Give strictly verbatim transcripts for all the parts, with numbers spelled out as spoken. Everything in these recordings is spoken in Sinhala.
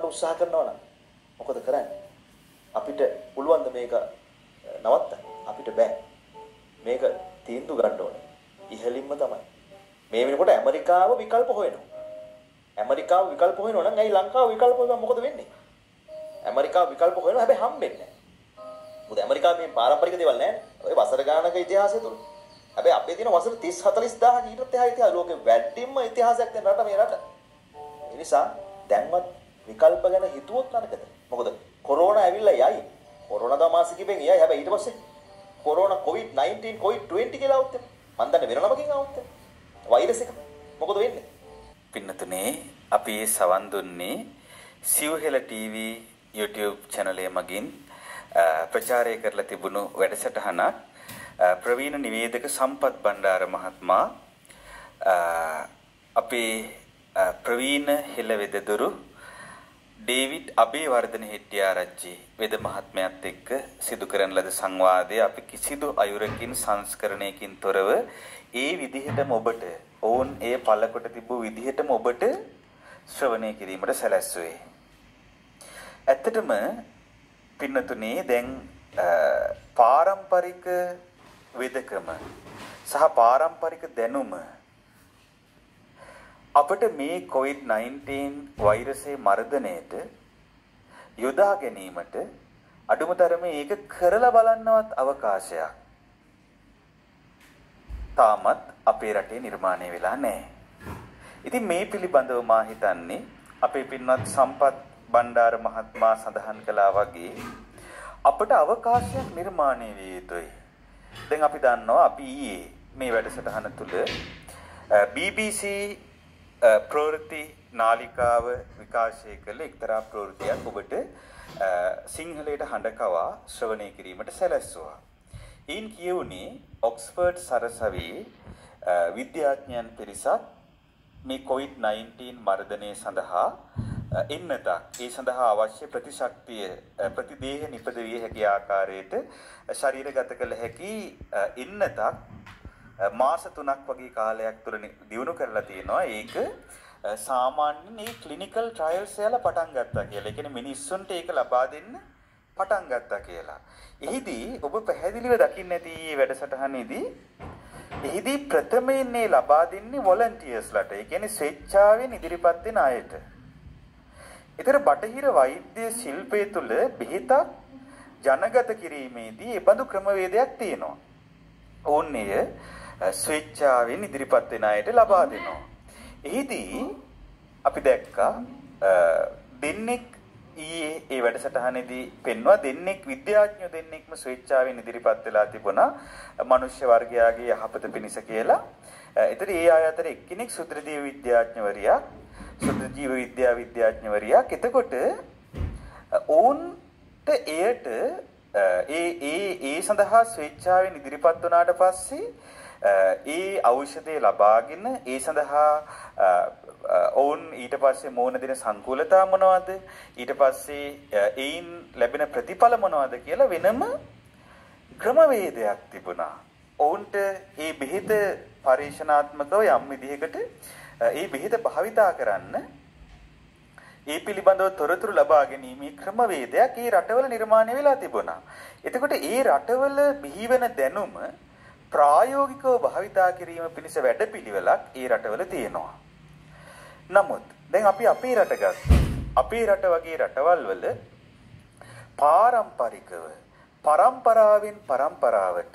උත්සාහ කරනවා නම් මොකද කරන්නේ? අපිට පුළුවන් ද මේක නවත්තන්න? අපිට බෑ. මේක තීන්දුව ගන්න ඕනේ. ඉහළින්ම තමයි. මේ වෙනකොට ඇමරිකාව විකල්ප හොයනවා. ඇමරිකාව විකල්ප හොයනවා නම් ඇයි ලංකාව විකල්ප හොයුවම මොකද වෙන්නේ? ඇමරිකාව විකල්ප හොයනවා හැබැයි හම්බෙන්නේ නැහැ. මොකද ඇමරිකාවේ මේ පාරම්පරික දේවල් නැහැ. ඔය වසර ගානක ඉතිහාසය තුල. හැබැයි අපේ තියෙන වසර තිස් හතලිස් දාහක ඊටත් එහා ඉතිහාස ලෝකේ වැඩිම ඉතිහාසයක් තියෙන රට මේ රට. ඒ නිසා දැන්වත් විකල්ප ගැන හිතුවොත් නරකද? මොකද කොරෝනා ඇවිල්ලා යයි. කොරෝනා දා මාස කිපෙන් යයි. හැබැයි ඊට පස්සේ corona covid nineteen covid twenty කියලා આવුත් මම දන්නේ වෙන නමකින් આવුත් වෛරස් එක. මොකද වෙන්නේ? පින්නතුනේ අපි සවන් දුන්නේ සිව්හෙළ ටීවී YouTube channel එක මගින් ප්‍රචාරය කරලා තිබුණු වැඩසටහනක් ප්‍රවීණ නිවේදක සම්පත් බණ්ඩාර මහත්මයා අපේ ප්‍රවීණ හෙළ වෙදදුරු ඩේවිඩ් අබේවර්ධන හෙට්ටිආරච්චි වෙද මහත්මයාත් එක්ක සිදු කරන ලද සංවාදය අපි කිසිදු අයුරකින් සංස්කරණයකින් තොරව ඒ විදිහටම ඔබට ඕන් ඒ පළකොට තිබූ විදිහටම ඔබට ශ්‍රවණය කිරීමට සැලැස්සුවේ. ඇත්තටම පින්නතුනේ දැන් පාරම්පරික වෙදකම සහ පාරම්පරික දැනුම අපිට මේ කොවිඩ් නයින්ටීන් වෛරසයේ මර්ධනයට යොදා ගැනීමට අඩුම තරමේ ඒක කරලා බලන්නවත් අවකාශයක් තාමත් අපේ රටේ නිර්මාණය වෙලා නැහැ. ඉතින් මේ පිළිබඳව මා හිතන්නේ අපේ පින්වත් සම්පත් බණ්ඩාර මහත්මයා සඳහන් කළා වගේ අපට අවකාශයක් නිර්මාණය විය යුතුයි. දැන් අපි දන්නවා අපි ඊයේ මේ වැඩසටහන තුල බී බී සී ප්‍රවෘත්ති නාලිකාව විකාශය කළ එක්තරා ප්‍රවෘත්තියක් ඔබට සිංහලයට හඬකවා ශ්‍රවණය කිරීමට සැලැස්සුවා. ඊන් කියුණේ ඔක්ස්ෆර්ඩ් සරසවියේ විද්‍යාඥයන් පිරිසක් මේ කොවිඩ් නයින්ටීන් මර්ධනය සඳහා එන්නතක් ඒ සඳහා අවශ්‍ය ප්‍රතිශක්තිය ප්‍රතිදේහ නිපදවිය හැකි ආකාරයට ශරීරගත කළ හැකි එන්නතක් මාස තුනක් වගේ කාලයක් තුර දියුණු කරලා තියෙනවා. ඒක සාමාන්‍යයෙන් මේ ක්ලිනිකල් ට්‍රයල්ස් වල පටන් ගත්තා කියලා. ඒ කියන්නේ මිනිස්සුන්ට ඒක ලබා දෙන්න පටන් ගත්තා කියලා. එහිදී ඔබ පැහැදිලිව දකින්න ඇති මේ වැඩසටහනේදී එහිදී ප්‍රථමයෙන් මේ ලබා දෙන්නේ වොලන්ටියර්ස්ලාට. ඒ කියන්නේ ස්වේච්ඡාවෙන් ඉදිරිපත් වෙන අයට. ඊතර බටහිර වෛද්‍ය ශිල්පයේ තුල බෙහෙතක් ජනගත කිරීමේදී ඒ බඳු ක්‍රමවේදයක් තියෙනවා. ඕන්නේ ස්වේච්ඡාවෙන් ඉදිරිපත් වෙන අයට ලබා දෙනවා. එහිදී අපි දැක්කා දෙන්නෙක් ඊයේ ඒ වැඩසටහනේදී පෙන්වුවා දෙන්නෙක් විද්‍යාඥයෝ දෙන්නෙක්ම ස්වේච්ඡාවෙන් ඉදිරිපත් වෙලා තිබුණා මනුෂ්‍ය වර්ගයාගේ යහපත පිණිස කියලා. ඒතර ඒ අය අතර එක්කෙනෙක් සුත්‍රජීව විද්‍යාඥවරියක් සුත්‍රජීව විද්‍යා විද්‍යාඥවරියක්. එතකොට ඔවුන්ට එයට ඒ ඒ ඒ සඳහා ස්වේච්ඡාවෙන් ඉදිරිපත් වුණාට පස්සේ ඒ ඖෂධය ලබාගෙන ඒ සඳහා ඔවුන් ඊට පස්සේ මෝන දෙන සංකූලතා මොනවද ඊට පස්සේ ඒයින් ලැබෙන ප්‍රතිඵල මොනවද කියලා වෙනම ක්‍රමවේදයක් තිබුණා. ඔවුන්ට මේ බෙහෙත පරීක්ෂණාත්මකව යම් විදිහකට මේ බෙහෙත භාවිතා කරන්න ඒ පිළිබඳව තොරතුරු ලබා ගැනීමේ ක්‍රමවේදයක් ඒ රටවල නිර්මාණය වෙලා තිබුණා. එතකොට ඒ රටවල බිහිවෙන දැනුම ප්‍රායෝගිකව භාවිතා කිරීම පිණිස වැඩපිළිවෙලක් ඒ රටවල තියෙනවා. නමුත් දැන් අපි අපේ රට ගත්තා. අපේ රට වගේ රටවල් වල පාරම්පරිකව පරම්පරාවෙන් පරම්පරාවට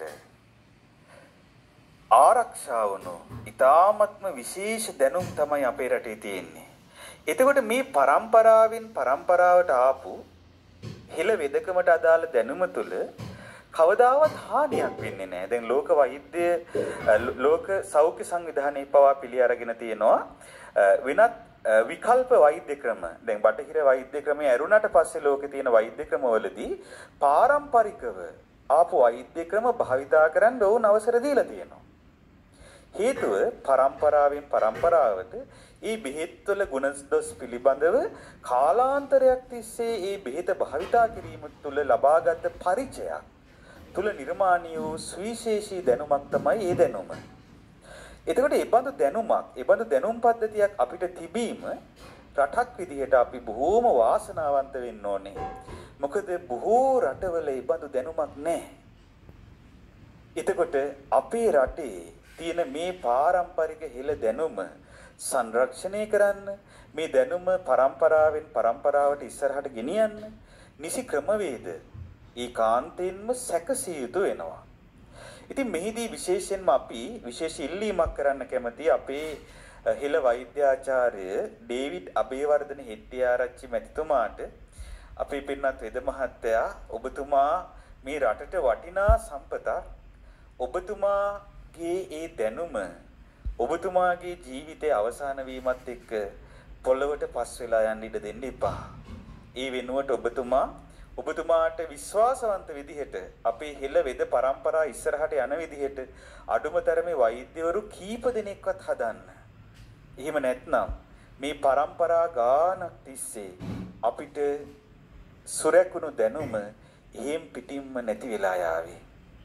ආරක්ෂා වුණු ඊ타ත්ම විශේෂ දැනුම් තමයි අපේ රටේ තියෙන්නේ. එතකොට මේ පරම්පරාවෙන් පරම්පරාවට ආපු හෙළ වෙදකමට අදාළ දැනුම තුළ කවදාවත් හානියක් වෙන්නේ නැහැ. දැන් ලෝක වෛද්‍ය ලෝක සෞඛ්‍ය සංවිධානයේ පවා පිළි අරගෙන තියෙනවා වෙනත් විකල්ප වෛද්‍ය ක්‍රම. දැන් බටහිර වෛද්‍ය ක්‍රමයේ ඇරුණට පස්සේ ලෝකේ තියෙන වෛද්‍ය ක්‍රමවලදී පාරම්පරිකව ආපු වෛද්‍ය ක්‍රම භාවිතා කරන්න ඕන අවසර දීලා තියෙනවා. හේතුව පරම්පරාවෙන් පරම්පරාවට මේ බෙහෙත් වල ගුණදොස් පිළිබඳව කාලාන්තරයක් තිස්සේ මේ බෙහෙත භාවිතා කිරීම තුළ ලබාගත් පරිචයක් තුළ නිර්මාණය වූ සුවිශේෂී දැනුමක් තමයි මේ දැනුම. එතකොට මේ බඳු දැනුමක්, මේ බඳු දැනුම් පද්ධතියක් අපිට තිබීම රටක් විදිහට අපි බොහෝම වාසනාවන්ත වෙන්න ඕනේ. මොකද බොහෝ රටවල ඒ බඳු දැනුමක් නැහැ. එතකොට අපේ රටේ තියෙන මේ පාරම්පරික හෙළ දැනුම සංරක්ෂණය කරන්න, මේ දැනුම පරම්පරාවෙන් පරම්පරාවට ඉස්සරහට ගෙනියන්න නිසි ක්‍රමවේද ඒකාන්තයෙන්ම සැකසිය යුතු වෙනවා. ඉතින් මෙහිදී විශේෂයෙන්ම අපි විශේෂ ඉල්ලීමක් කරන්න කැමති අපේ හෙළ වෛද්‍යාචාර්ය ඩේවිඩ් අබේවර්ධන හෙට්ටිආරච්චි මැතිතුමාට අපේ පින්වත් වෙද මහත්තයා ඔබතුමා මේ රටට වටිනා සම්පතක් ඔබතුමාගේ ඒ දැනුම ඔබතුමාගේ ජීවිතයේ අවසාන වීමත් එක්ක පොළවට පස් වෙලා යන්න ඉඩ දෙන්න එපා. ඒ වෙනුවට ඔබතුමා ඔබතුමාට විශ්වාසවන්ත විදිහට අපේ හෙළ වෙද පරම්පරා ඉස්සරහට යන විදිහට අඩුමතරමේ වෛද්‍යවරු කීප දෙනෙක්වත් හදන්න. එහෙම නැත්නම් මේ පරම්පරා ගානක් තිස්සේ අපිට සුරැකුණු දැනුම එහෙම් පිටින්ම නැති වෙලා යාවේ.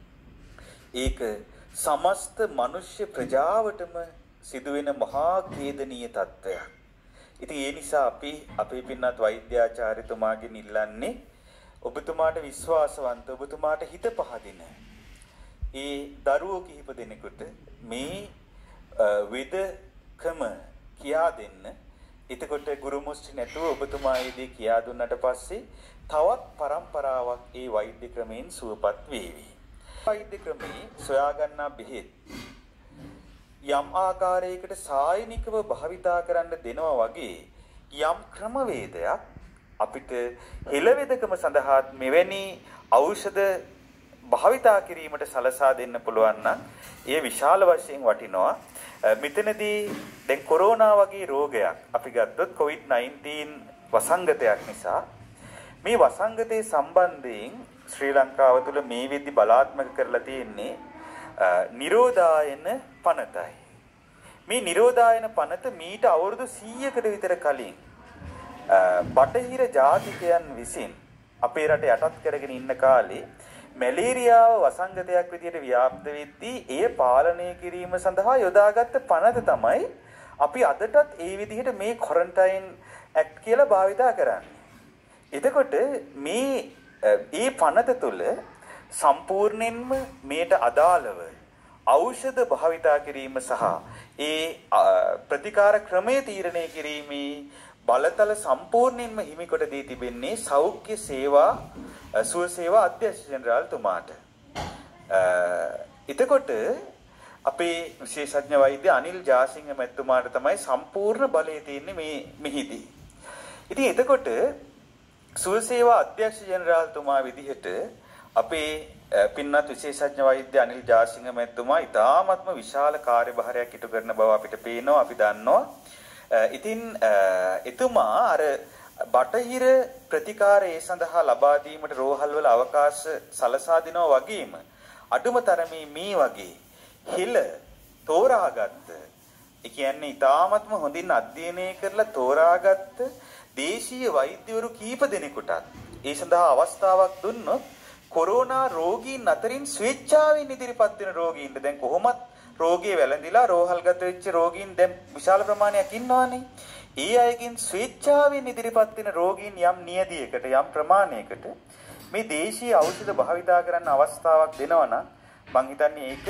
ඒක සමස්ත මනුෂ්‍ය ප්‍රජාවටම සිදුවෙන මහා ඛේදනීය තත්ත්වයක්. ඉතින් ඒ නිසා අපි අපේ පින්වත් වෛද්‍යාචාර්යතුමාගෙන් ඉල්ලන්නේ ඔබතුමාට විශ්වාසවන්ත ඔබතුමාට හිත පහදින ඒ දරුවෝ කිහිප දෙනෙකුට මේ වෙදකම කියා දෙන්න. එතකොට ගුරු මුස්ටි නැතුව ඔබතුමා ඒ දේ කියා දුන්නට පස්සේ තවත් පරම්පරාවක් ඒ වෛද්‍ය ක්‍රමයෙන් සුවපත් වේවි. වෛද්‍ය ක්‍රමයේ සොයා ගන්නා බෙහෙත් යම් ආකාරයකට සායනිකව භාවිතා කරන්න දෙනවා වගේ යම් ක්‍රමවේදයක් අපිට හෙළවෙදකම සඳහා මෙවැනි ඖෂධ භාවිතා කිරීමට සලසා දෙන්න පුළුවන් නම් ඒ විශාල වශයෙන් වටිනවා. මෙතනදී දැන් කොරෝනා වගේ රෝගයක් අපි ගත්තොත් කොවිඩ් නයින්ටීන් වසංගතයක් නිසා මේ වසංගතයේ සම්බන්ධයෙන් ශ්‍රී ලංකාව තුළ මේ වෙද්දි බලාත්මක කරලා තියෙන්නේ නිරෝධායන පනතයි. මේ නිරෝධායන පනත මීට අවුරුදු සීයකට විතර කලින් බටහිර ජාතිකයන් විසින් අපේ රට යටත් කරගෙන ඉන්න කාලේ මැලේරියාව වසංගතයක් විදිහට ව්‍යාප්ත වෙද්දී එය පාලනය කිරීම සඳහා යොදාගත්ත පනත තමයි අපි අදටත් ඒ විදිහට මේ ක්වොරන්ටයින් ඇක්ට් කියලා භාවිතා කරන්නේ. එතකොට මේ ඒ පනත තුළ සම්පූර්ණයෙන්ම මේට අදාළව ඖෂධ භාවිතා කිරීම සහ ඒ ප්‍රතිකාර ක්‍රමයේ තීරණය කිරීමේ බලතල සම්පූර්ණයෙන්ම හිමිකොට දී තිබෙන්නේ සෞඛ්‍ය සේවා සුව සේවා අධ්‍යක්ෂ ජෙනරාල්තුමාට. එතකොට අපේ විශේෂඥ වෛද්‍ය අනිල් ජාසිංහ මැතිතුමාට තමයි සම්පූර්ණ බලය තියෙන්නේ මේ මෙහිදී. ඉතින් එතකොට සුව සේවා අධ්‍යක්ෂ ජෙනරාල්තුමා විදිහට අපේ පින්වත් විශේෂඥ වෛද්‍ය අනිල් ජාසිංහ මැතිතුමා ඉතාමත්ම විශාල කාර්යභාරයක් ඉටු කරන බව අපිට පේනවා, අපි දන්නවා. ඉතින් එතුමා අර බටහිර ප්‍රතිකාරය සඳහා ලබා දීමට රෝහල්වල අවකාශ සලසා දෙනවා වගේම අඩුම තරමේ මේ වගේ හිල තෝරාගත්ත, ඒ කියන්නේ ඊටාත්ම හොඳින් අධ්‍යයනය කරලා තෝරාගත්ත දේශීය වෛද්‍යවරු කීප දෙනෙකුටත් ඒ සඳහා අවස්ථාවක් දුන්නොත් කොරෝනා රෝගීන් අතරින් ස්වේච්ඡාවෙන් ඉදිරිපත් වෙන රෝගීන්ට දැන් කොහොමත් රෝගී වැළඳිලා රෝහල්ගත වෙච්ච රෝගීන් දැන් විශාල ප්‍රමාණයක් ඉන්නවානේ. ඒ අයගෙන් ස්වේච්ඡාවෙන් ඉදිරිපත් වෙන රෝගීන් යම් නියදියකට යම් ප්‍රමාණයකට මේ දේශීය ඖෂධ භාවිතා කරන්න අවස්ථාවක් දෙනවා නම් මං හිතන්නේ ඒක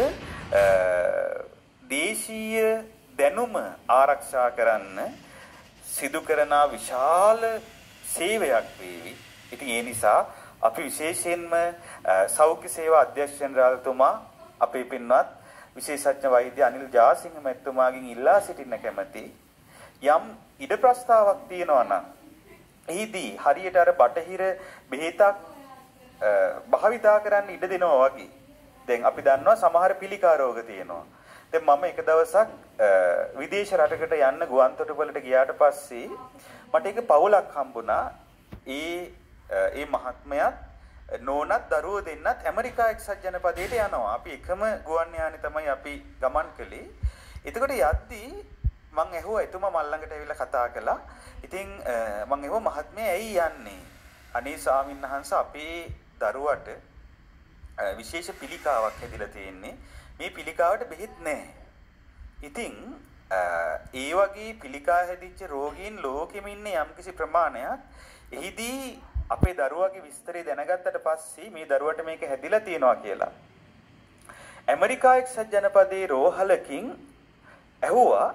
දේශීය දැනුම ආරක්ෂා කරන්න සිදු කරන විශාල සේවයක් වේවි. ඉතින් ඒ නිසා අපි විශේෂයෙන්ම සෞඛ්‍ය සේවා අධ්‍යක්ෂ ජෙනරාල්තුමා අපේ පින්වත් විශේෂඥ වෛද්‍ය අනිල් ජාසිංහ මැතිතුමාගෙන් ඉල්ලා සිටින්න කැමැති යම් ඉඩ ප්‍රස්තාවක් තියෙනවා නම් එහිදී හරියට අර බටහිර බෙහෙතක් භාවිතා කරන්න ඉඩ දෙනවා වගේ. දැන් අපි දන්නවා සමහර පිළිකා රෝග තියෙනවා. දැන් මම එක දවසක් විදේශ රටකට යන්න ගුවන්තොටුපළට ගියාට පස්සේ මට එක පවුලක් හම්බුණා. ඒ ඒ මහත්මයාත් නෝනත් දරුවෝ දෙන්නත් ඇමරිකා එක්සත් ජනපදයට යනවා. අපි එකම ගුවන් යානේ තමයි අපි ගමන් කළේ. එතකොට යද්දී මං ඇහුවා එතුමා මල් ළඟට ඇවිල්ලා කතා කළා. ඉතින් මං ඇහුවා මහත්මයා ඇයි යන්නේ? අනේ ස්වාමීන් වහන්සේ අපේ දරුවට විශේෂ පිළිකාවක් හැදිලා තියෙන්නේ. මේ පිළිකාවට බෙහෙත් නැහැ. ඉතින් ඒ වගේ පිළිකා හැදිච්ච රෝගීන් ලෝකෙම ඉන්නේ යම්කිසි ප්‍රමාණයක්. එහිදී අපේ දරුවාගේ විස්තරය දැනගත්තට පස්සේ මේ දරුවට මේක හැදිලා තියෙනවා කියලා ඇමරිකා එක්සත් ජනපදයේ රෝහලකින් ඇහුවා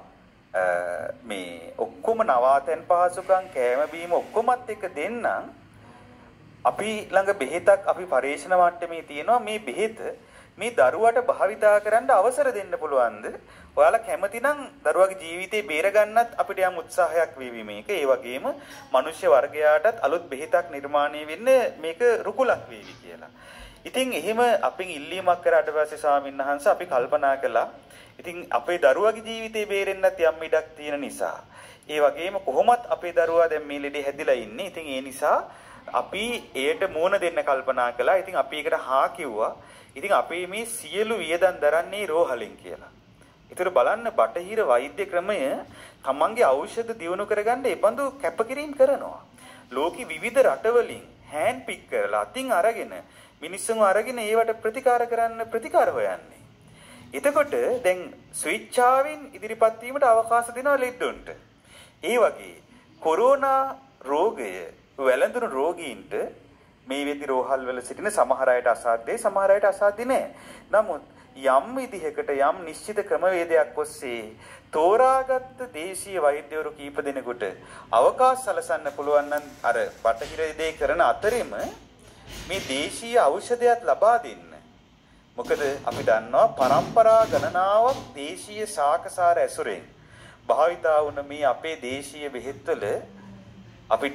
මේ ඔක්කොම නවාතැන් පහසුකම් කෑම බීම ඔක්කොමත් එක දෙන්නම් අපි ළඟ බෙහෙතක් අපි පරීක්ෂණ මට්ටමේ තියෙනවා මේ බෙහෙත මේ දරුවට භාවිතා කරන්න අවසර දෙන්න පුළුවන්ද? ඔයාලා කැමති නම් දරුවාගේ ජීවිතේ බේරගන්නත් අපිට යම් උත්සාහයක් වේවි මේක. ඒ වගේම මිනිස්සු වර්ගයාටත් අලුත් බෙහෙතක් නිර්මාණය වෙන්න මේක රුකුලක් වේවි කියලා. ඉතින් එහෙම අපෙන් ඉල්ලීමක් කරාට පස්සේ ස්වාමීන් වහන්සේ අපි කල්පනා කළා. ඉතින් අපේ දරුවාගේ ජීවිතේ බේරෙන්නත් යම් ඉඩක් තියෙන නිසා. ඒ වගේම කොහොමත් අපේ දරුවා දැන් මේ ලෙඩේ හැදිලා ඉන්නේ. ඉතින් ඒ නිසා අපි එයට මූණ දෙන්න කල්පනා කළා. ඉතින් අපි ඒකට හා කිව්වා. ඉතින් අපේ මේ සියලු වියදම් දරන්නේ රෝහලෙන් කියලා. ඒතර බලන්න බටහිර වෛද්‍ය ක්‍රමය තමන්ගේ ඖෂධ දියුණු කරගන්න ඒ බඳු කැපකිරීම කරනවා. ලෝකෙ විවිධ රටවලින් හෑන්ඩ් පික් කරලා අතින් අරගෙන මිනිස්සුන්ව අරගෙන ඒවට ප්‍රතිකාර කරන්න ප්‍රතිකාර හොයන්නේ. එතකොට දැන් ස්විච්චාවෙන් ඉදිරිපත් වීමට අවකාශ දෙනවා ලෙඩොන්ට. ඒ වගේ කොරෝනා රෝගය වැළඳුණු රෝගීන්ට මේ වෙදි රෝහල් වල සිටින සමහර අයට අසාධ්‍යයි සමහර අයට අසාධ්‍ය නෑ. නමුත් යම් විදිහකට යම් නිශ්චිත ක්‍රමවේදයක් ඔස්සේ තෝරාගත් දේශීය වෛද්‍යවරු කීප දෙනෙකුට අවකාශ සලසන්න පුළුවන් නම් අර බටහිර දේ කරන අතරෙම මේ දේශීය ඖෂධයත් ලබා දෙන්න. මොකද අපි දන්නවා පරම්පරා ගණනාවක් දේශීය ශාකසාර ඇසුරෙන් භාවිතා වුණ මේ අපේ දේශීය බෙහෙත්වල අපිට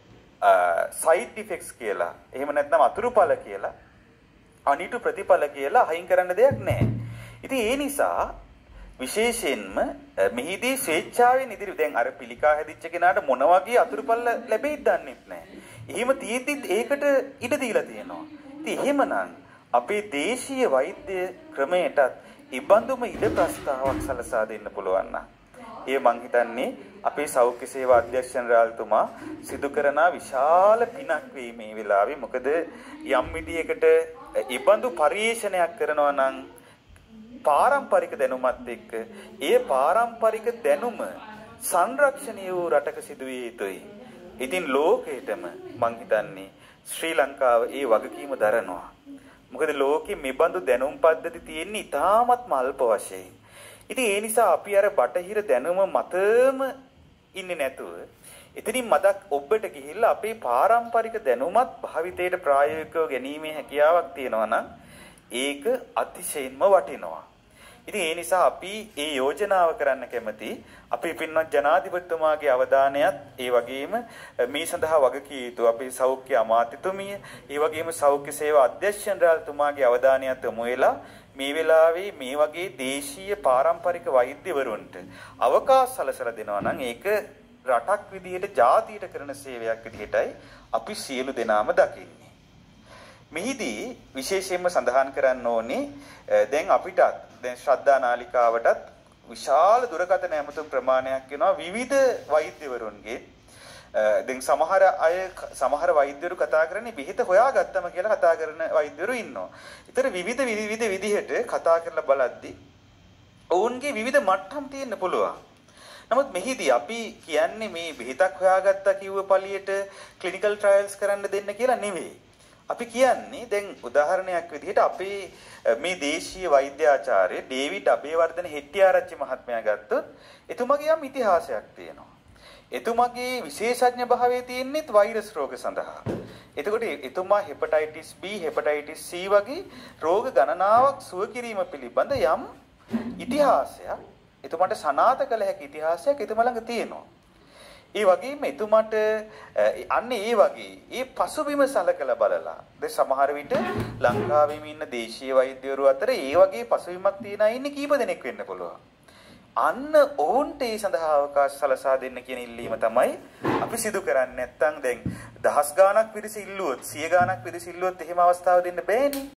සයිඩ් ඉෆෙක්ට්ස් කියලා එහෙම නැත්නම් අතුරුඵල කියලා අනිතු ප්‍රතිඵල කියලා අහිං කරන්න දෙයක් නැහැ. ඉතින් ඒ නිසා විශේෂයෙන්ම මෙහිදී ස්වේච්ඡාවෙන් ඉදිරි දැන් අර පිළිකා හැදිච්ච කෙනාට මොන වගේ අතුරුඵල ලැබෙයිද දන්නෙත් නැහැ. එහෙම තියෙද්දිත් ඒකට ඉඩ දීලා තියෙනවා. ඉතින් එහෙමනම් අපේ දේශීය වෛද්‍ය ක්‍රමයටත් ඉබඳුම ඉඩ ප්‍රස්තාවක් සලසා දෙන්න පුළුවන් නම් ඒ මං හිතන්නේ අපේ සෞඛ්‍ය සේවා අධ්‍යක්ෂ ජනරාල්තුමා සිදු කරන විශාල පිනක් වෙයි මේ වෙලාවේ. මොකද යම් විදියකට ඉබඳු පරිශ්‍රණයක් කරනවා නම් පාරම්පරික දැනුමත් එක්ක ඒ පාරම්පරික දැනුම සංරක්ෂණය වූ රටක සිදුවිය යුතුයි. ඉතින් ලෝකෙටම මං හිතන්නේ ශ්‍රී ලංකාව ඒ වගකීම දරනවා. මොකද ලෝකෙ මෙබඳු දැනුම් පද්ධති තියෙන්නේ ඉතාමත්ම අල්ප වශයෙන්. ඉතින් ඒ නිසා අපි අර බටහිර දැනුම මතම ඉන්නේ නැතුව එතනින් මදක් ඔබට ගිහිල්ලා අපේ පාරම්පරික දැනුමත් භාවිතයට ප්‍රායෝගිකව ගැනීමේ හැකියාවක් තියෙනවා නම් ඒක අතිශයින්ම වටිනවා. ඉතින් ඒ නිසා අපි මේ යෝජනාව කරන්න කැමති අපේ පින්වත් ජනාධිපතිතුමාගේ අවධානයත් ඒ වගේම මේ සඳහා වගකිය යුතු අපේ සෞඛ්‍ය අමාත්‍යතුමිය ඒ වගේම සෞඛ්‍ය සේවා අධ්‍යක්ෂ ජනරාල්තුමාගේ අවධානයත් යොමු වෙලා මේ වෙලාවේ මේ වගේ දේශීය පාරම්පරික වෛද්‍යවරුන්ට අවකාශ සලසලා දෙනවා නම් ඒක රටක් විදිහට ජාතියට කරන සේවයක් විදිහටයි අපි සියලු දෙනාම දකින්නේ. මෙහිදී විශේෂයෙන්ම සඳහන් කරන්න ඕනේ දැන් අපිටත් දැන් ශ්‍රද්ධා නාලිකාවටත් විශාල දුරකථන ඇමතුම් ප්‍රමාණයක් වෙනවා විවිධ වෛද්‍යවරුන්ගේ. දැන් සමහර අය සමහර වෛද්‍යවරු කතා කරන්නේ බෙහෙත හොයාගත්තම කියලා කතා කරන වෛද්‍යවරු ඉන්නවා. ඊතර විවිධ විවිධ විදිහට කතා කරලා බලද්දි ඔවුන්ගේ විවිධ මට්ටම් තියෙන්න පුළුවන්. නමුත් මෙහිදී අපි කියන්නේ මේ බෙහෙතක් හොයාගත්තා කිව්ව පළියට ක්ලිනිකල් ට්‍රයල්ස් කරන්න දෙන්න කියලා නෙවෙයි. අපි කියන්නේ දැන් උදාහරණයක් විදිහට අපේ මේ දේශීය වෛද්‍යාචාර්ය ඩේවිඩ් අබේවර්ධන හෙට්ටිආරච්චි මහත්මයා ගත්තොත් එතුමාගේ යම් ඉතිහාසයක් තියෙනවා. එතුමාගේ විශේෂඥ භාවයේ තියෙන්නේ වෛරස් රෝග සඳහා. එතකොට එතුමා හෙපටයිටිස් B, හෙපටයිටිස් C වගේ රෝග ගණනාවක් සුව කිරීම පිළිබඳ යම් ඉතිහාසයක් එතුමාට සනාථ කළ හැකි ඉතිහාසයක් එතුමා ළඟ තියෙනවා. ඒ වගේම එතුමාට අන්න ඒ වගේ ඒ පසුබිම සලකලා බලලා දැන් සමහර විට ලංකාවේ ඉන්න දේශීය වෛද්‍යවරු අතර ඒ වගේ පසුබිමක් තියන අය ඉන්නේ කීප දෙනෙක් වෙන්න පුළුවන්. අන්න ඔවුන්ට ඒ සඳහා අවකාශ සලසා දෙන්න කියන ඉල්ලීම තමයි අපි සිදු කරන්නේ. නැත්තම් දැන් දහස් ගාණක් පිරිස ඉල්ලුවොත් සිය ගාණක් පිරිස ඉල්ලුවොත් එහෙම අවස්ථාව දෙන්න බෑනේ.